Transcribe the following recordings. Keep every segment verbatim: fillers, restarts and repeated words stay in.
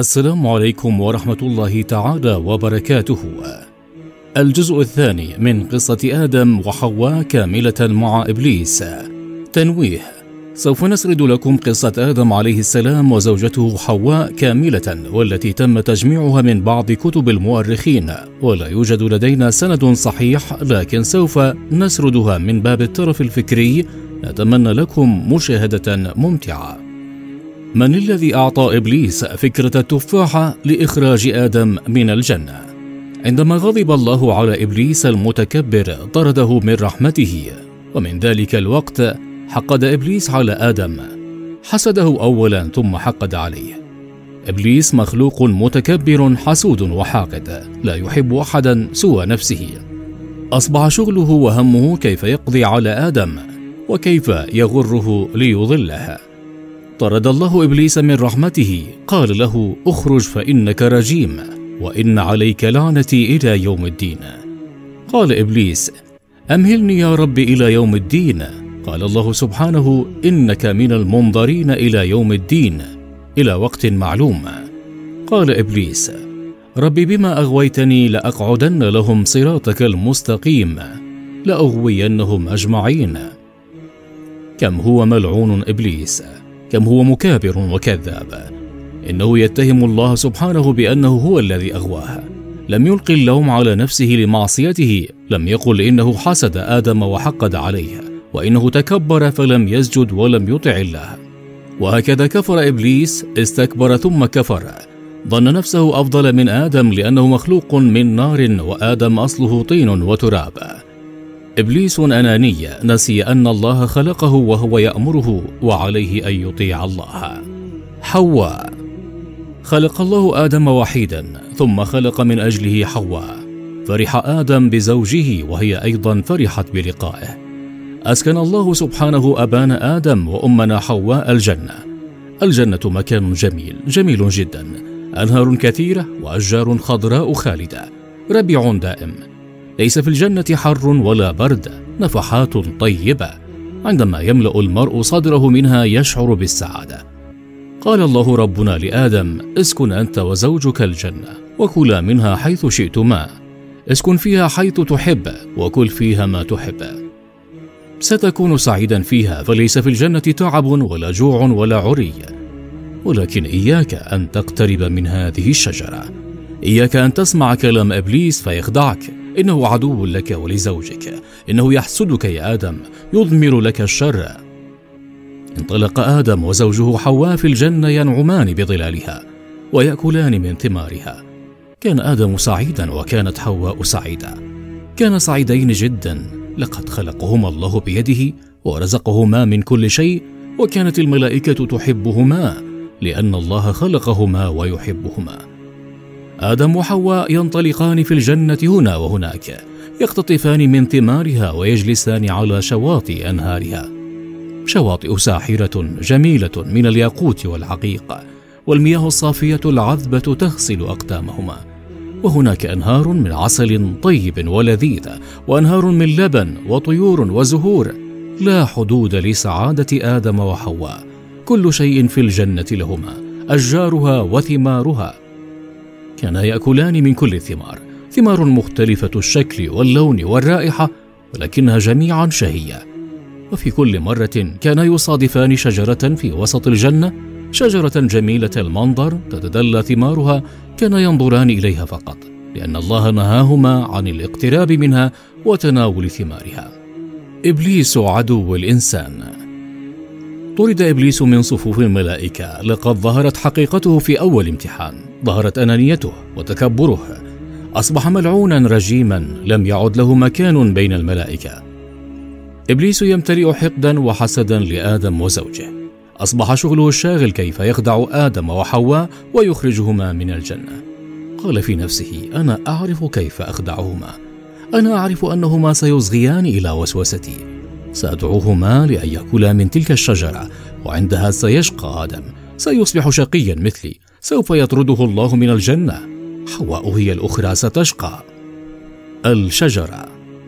السلام عليكم ورحمة الله تعالى وبركاته. الجزء الثاني من قصة آدم وحواء كاملة مع إبليس. تنويه: سوف نسرد لكم قصة آدم عليه السلام وزوجته حواء كاملة، والتي تم تجميعها من بعض كتب المؤرخين، ولا يوجد لدينا سند صحيح، لكن سوف نسردها من باب الترف الفكري. نتمنى لكم مشاهدة ممتعة. من الذي أعطى إبليس فكرة التفاحة لإخراج آدم من الجنة؟ عندما غضب الله على إبليس المتكبر طرده من رحمته، ومن ذلك الوقت حقد إبليس على آدم. حسده أولا ثم حقد عليه. إبليس مخلوق متكبر حسود وحاقد، لا يحب أحدا سوى نفسه. أصبح شغله وهمه كيف يقضي على آدم وكيف يغره ليضله. طرد الله إبليس من رحمته، قال له: اخرج فإنك رجيم، وإن عليك لعنتي إلى يوم الدين. قال إبليس: أمهلني يا رب إلى يوم الدين. قال الله سبحانه: إنك من المنظرين إلى يوم الدين، إلى وقت معلوم. قال إبليس: رب بما أغويتني لأقعدن لهم صراطك المستقيم، لأغوينهم أجمعين. كم هو ملعون إبليس، كم هو مكابر وكذاب. إنه يتهم الله سبحانه بأنه هو الذي أغواه. لم يلقي اللوم على نفسه لمعصيته، لم يقل إنه حسد آدم وحقد عليه، وإنه تكبر فلم يسجد ولم يطع الله. وهكذا كفر إبليس، استكبر ثم كفر. ظن نفسه أفضل من آدم لأنه مخلوق من نار، وآدم أصله طين وتراب. إبليس أناني، نسي أن الله خلقه وهو يأمره، وعليه أن يطيع الله. حواء: خلق الله آدم وحيدا، ثم خلق من أجله حواء. فرح آدم بزوجه، وهي أيضا فرحت بلقائه. أسكن الله سبحانه أبانا آدم وأمنا حواء الجنة. الجنة مكان جميل جميل جدا، أنهار كثيرة وأشجار خضراء خالدة، ربيع دائم. ليس في الجنة حر ولا برد، نفحات طيبة. عندما يملأ المرء صدره منها يشعر بالسعادة. قال الله ربنا لآدم: اسكن أنت وزوجك الجنة، وكلا منها حيث شئتما. اسكن فيها حيث تحب، وكل فيها ما تحب. ستكون سعيدا فيها، فليس في الجنة تعب ولا جوع ولا عري. ولكن إياك أن تقترب من هذه الشجرة. إياك أن تسمع كلام إبليس فيخدعك. إنه عدو لك ولزوجك، إنه يحسدك يا آدم، يضمر لك الشر. انطلق آدم وزوجه حواء في الجنة ينعمان بظلالها ويأكلان من ثمارها. كان آدم سعيدا وكانت حواء سعيدة. كان سعيدين جدا. لقد خلقهما الله بيده ورزقهما من كل شيء، وكانت الملائكة تحبهما لأن الله خلقهما ويحبهما. آدم وحواء ينطلقان في الجنة هنا وهناك، يقتطفان من ثمارها ويجلسان على شواطئ أنهارها. شواطئ ساحرة جميلة من الياقوت والعقيق، والمياه الصافية العذبة تغسل أقدامهما. وهناك أنهار من عسل طيب ولذيذ، وأنهار من لبن وطيور وزهور. لا حدود لسعادة آدم وحواء. كل شيء في الجنة لهما، أشجارها وثمارها. كانا يأكلان من كل الثمار، ثمار مختلفة الشكل واللون والرائحة، ولكنها جميعا شهية. وفي كل مرة كانا يصادفان شجرة في وسط الجنة، شجرة جميلة المنظر تتدلى ثمارها. كانا ينظران إليها فقط، لأن الله نهاهما عن الاقتراب منها وتناول ثمارها. إبليس عدو الإنسان. طرد إبليس من صفوف الملائكة. لقد ظهرت حقيقته في أول امتحان. ظهرت أنانيته وتكبره. أصبح ملعونا رجيما، لم يعد له مكان بين الملائكة. إبليس يمتلئ حقدا وحسدا لآدم وزوجه. أصبح شغله الشاغل كيف يخدع آدم وحواء ويخرجهما من الجنة. قال في نفسه: أنا أعرف كيف أخدعهما. أنا أعرف أنهما سيصغيان إلى وسوستي. سأدعوهما لأن يأكلا من تلك الشجرة، وعندها سيشقى آدم، سيصبح شقيا مثلي، سوف يطرده الله من الجنة. حواء هي الأخرى ستشقى. الشجرة.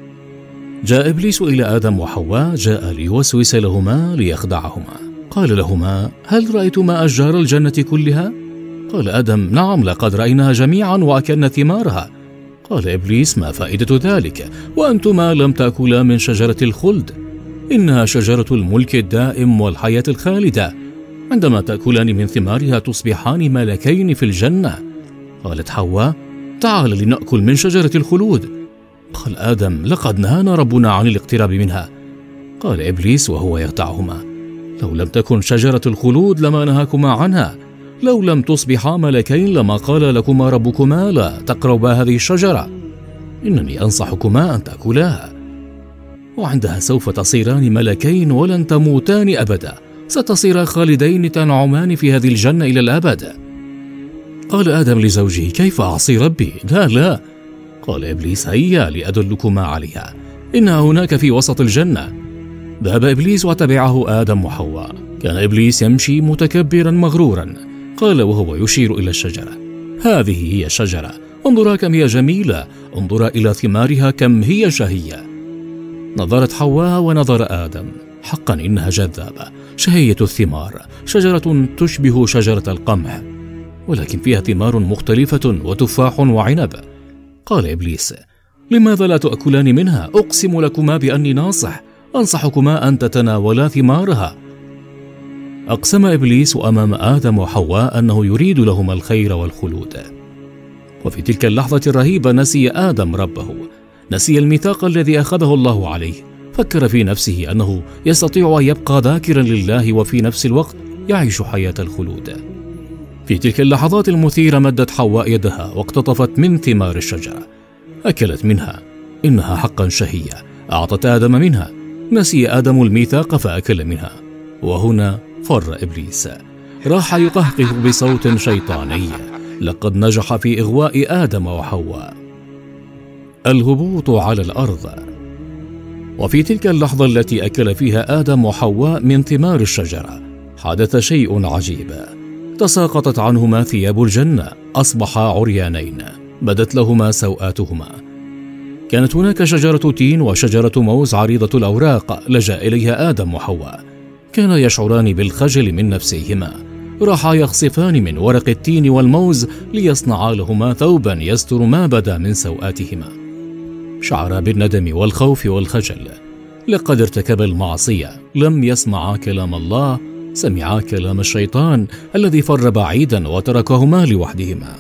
جاء إبليس إلى آدم وحواء، جاء ليوسوس لهما ليخدعهما. قال لهما: هل رأيتما أشجار الجنة كلها؟ قال آدم: نعم، لقد رأيناها جميعا وأكلنا ثمارها. قال إبليس: ما فائدة ذلك وأنتما لم تأكلا من شجرة الخلد؟ إنها شجرة الملك الدائم والحياة الخالدة، عندما تأكلان من ثمارها تصبحان ملكين في الجنة. قالت حواء: تعال لنأكل من شجرة الخلود. قال آدم: لقد نهانا ربنا عن الاقتراب منها. قال إبليس وهو يخدعهما: لو لم تكن شجرة الخلود لما نهاكما عنها، لو لم تصبحا ملكين لما قال لكما ربكما لا تقربا هذه الشجرة، إنني أنصحكما أن تأكلاها، وعندها سوف تصيران ملكين ولن تموتان أبدا، ستصيرا خالدين تنعمان في هذه الجنة إلى الأبد. قال آدم لزوجه: كيف أعصي ربي؟ لا لا. قال إبليس: هيا لأدلكما عليها، إنها هناك في وسط الجنة. ذهب إبليس وتبعه آدم وحواء. كان إبليس يمشي متكبرا مغرورا. قال وهو يشير إلى الشجرة: هذه هي الشجرة، انظرا كم هي جميلة، انظرا إلى ثمارها كم هي شهية. نظرت حواء ونظر آدم، حقا إنها جذابة، شهية الثمار، شجرة تشبه شجرة القمح، ولكن فيها ثمار مختلفة وتفاح وعنب. قال إبليس: لماذا لا تأكلان منها؟ أقسم لكما بأني ناصح، أنصحكما أن تتناولا ثمارها. أقسم إبليس أمام آدم وحواء أنه يريد لهما الخير والخلود. وفي تلك اللحظة الرهيبة نسي آدم ربه، نسي الميثاق الذي أخذه الله عليه، فكر في نفسه أنه يستطيع أن يبقى ذاكرا لله وفي نفس الوقت يعيش حياة الخلود. في تلك اللحظات المثيرة مدت حواء يدها واقتطفت من ثمار الشجرة، أكلت منها، إنها حقا شهية. أعطت آدم منها، نسي آدم الميثاق فأكل منها. وهنا فر إبليس، راح يقهقه بصوت شيطاني. لقد نجح في إغواء آدم وحواء. الهبوط على الأرض. وفي تلك اللحظة التي أكل فيها آدم وحواء من ثمار الشجرة حدث شيء عجيب. تساقطت عنهما ثياب الجنة، أصبحا عريانين، بدت لهما سوآتهما. كانت هناك شجرة تين وشجرة موز عريضة الأوراق، لجأ إليها آدم وحواء. كانا يشعران بالخجل من نفسيهما، راحا يخصفان من ورق التين والموز ليصنعا لهما ثوبا يستر ما بدا من سوآتهما. شعرا بالندم والخوف والخجل، لقد ارتكب المعصية، لم يسمعا كلام الله، سمعا كلام الشيطان الذي فر بعيدا وتركهما لوحدهما.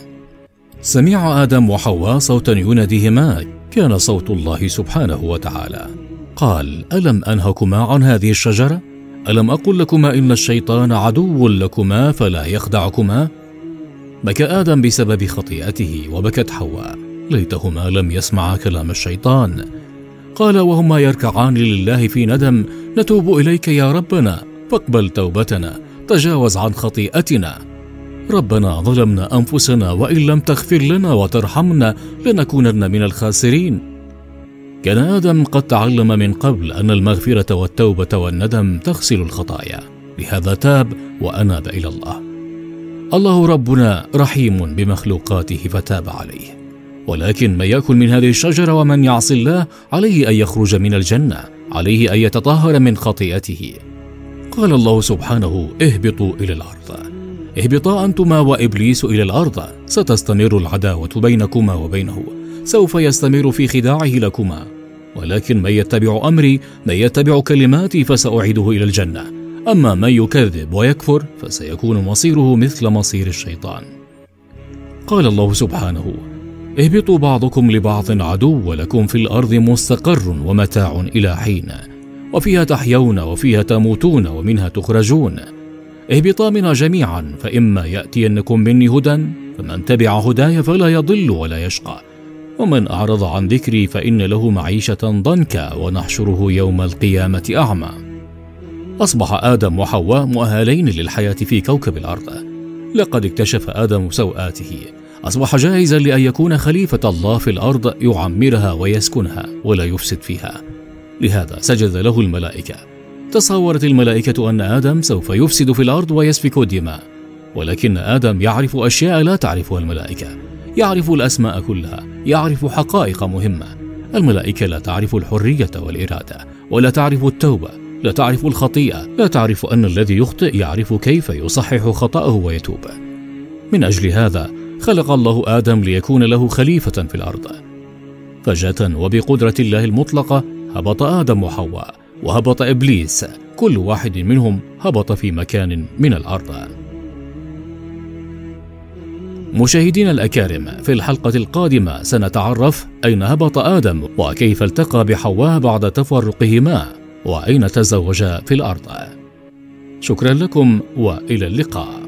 سمع آدم وحواء صوتا يناديهما، كان صوت الله سبحانه وتعالى. قال: ألم أنهكما عن هذه الشجرة؟ ألم أقل لكما إن الشيطان عدو لكما فلا يخدعكما؟ بكى آدم بسبب خطيئته، وبكت حواء، ليتهما لم يسمعا كلام الشيطان. قال وهما يركعان لله في ندم: نتوب إليك يا ربنا، فاقبل توبتنا، تجاوز عن خطيئتنا. ربنا ظلمنا أنفسنا، وإن لم تغفر لنا وترحمنا لنكونن من الخاسرين. كان آدم قد تعلم من قبل أن المغفرة والتوبة والندم تغسل الخطايا، لهذا تاب وأناب إلى الله. الله ربنا رحيم بمخلوقاته فتاب عليه. ولكن من يأكل من هذه الشجرة ومن يعصي الله عليه أن يخرج من الجنة، عليه أن يتطهر من خطيئته. قال الله سبحانه: اهبطوا إلى الأرض، اهبطا أنتما وإبليس إلى الأرض، ستستمر العداوة بينكما وبينه، سوف يستمر في خداعه لكما، ولكن من يتبع أمري، من يتبع كلماتي فسأعيده إلى الجنة، أما من يكذب ويكفر فسيكون مصيره مثل مصير الشيطان. قال الله سبحانه: اهبطوا بعضكم لبعض عدو، ولكم في الأرض مستقر ومتاع إلى حين، وفيها تحيون وفيها تموتون ومنها تخرجون. اهبطا منها جميعا، فإما يأتينكم مني هدى، فمن تبع هداي فلا يضل ولا يشقى، ومن أعرض عن ذكري فإن له معيشة ضنكا، ونحشره يوم القيامة أعمى. أصبح آدم وحواء مؤهلين للحياة في كوكب الأرض. لقد اكتشف آدم سوآته، أصبح جاهزا لأن يكون خليفة الله في الأرض، يعمرها ويسكنها ولا يفسد فيها. لهذا سجد له الملائكة. تصورت الملائكة أن آدم سوف يفسد في الأرض ويسفك الدماء، ولكن آدم يعرف أشياء لا تعرفها الملائكة، يعرف الأسماء كلها، يعرف حقائق مهمة. الملائكة لا تعرف الحرية والإرادة، ولا تعرف التوبة، لا تعرف الخطيئة، لا تعرف أن الذي يخطئ يعرف كيف يصحح خطأه ويتوب. من أجل هذا خلق الله آدم ليكون له خليفة في الأرض. فجأة وبقدرة الله المطلقة هبط آدم وحواء، وهبط إبليس، كل واحد منهم هبط في مكان من الأرض. مشاهدينا الأكارم، في الحلقة القادمة سنتعرف أين هبط آدم، وكيف التقى بحواء بعد تفرقهما، وأين تزوجا في الأرض. شكرا لكم وإلى اللقاء.